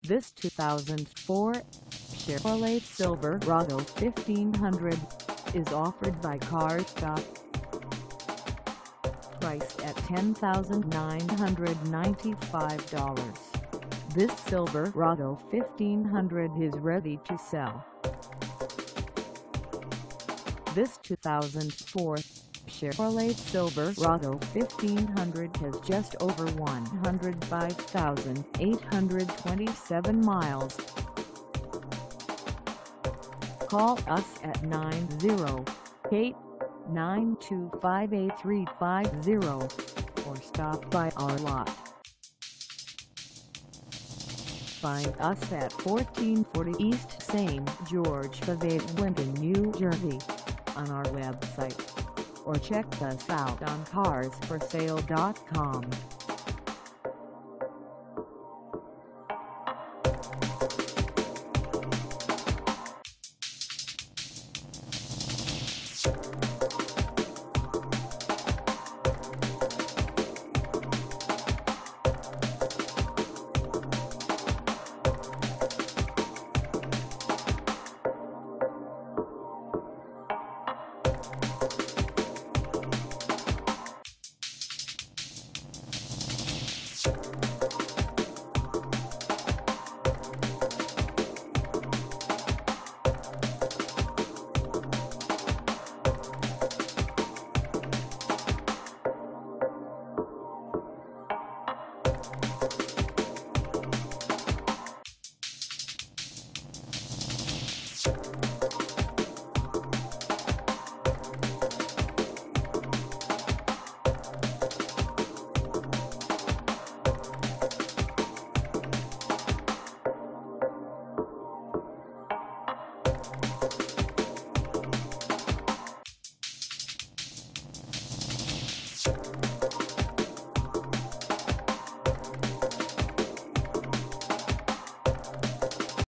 This 2004 Chevrolet Silverado 1500 is offered by CarStop. Priced at $10,995, this Silverado 1500 is ready to sell. This 2004 Chevrolet Silverado 1500 has just over 105,827 miles. Call us at 908-925-8350 or stop by our lot. Find us at 1440 East St. George Pavade, Linden, New Jersey, on our website, or check us out on carsforsale.com.